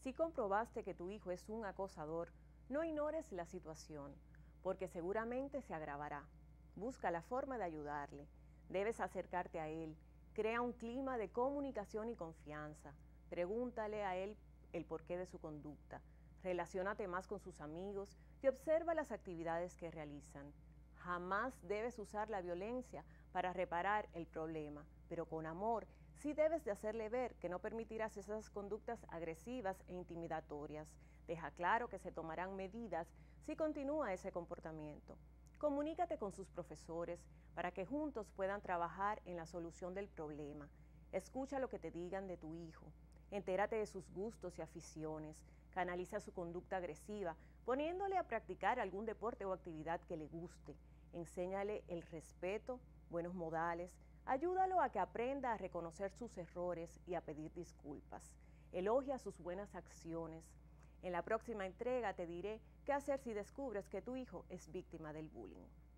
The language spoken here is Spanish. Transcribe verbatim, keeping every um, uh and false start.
Si comprobaste que tu hijo es un acosador, no ignores la situación, porque seguramente se agravará. Busca la forma de ayudarle. Debes acercarte a él. Crea un clima de comunicación y confianza. Pregúntale a él el porqué de su conducta. Relaciónate más con sus amigos y observa las actividades que realizan. Jamás debes usar la violencia para reparar el problema, pero con amor sí debes de hacerle ver que no permitirás esas conductas agresivas e intimidatorias. Deja claro que se tomarán medidas si continúa ese comportamiento. Comunícate con sus profesores para que juntos puedan trabajar en la solución del problema. Escucha lo que te digan de tu hijo. Entérate de sus gustos y aficiones. Canaliza su conducta agresiva, poniéndole a practicar algún deporte o actividad que le guste. Enséñale el respeto, buenos modales. Ayúdalo a que aprenda a reconocer sus errores y a pedir disculpas. Elogia sus buenas acciones. En la próxima entrega te diré qué hacer si descubres que tu hijo es víctima del bullying.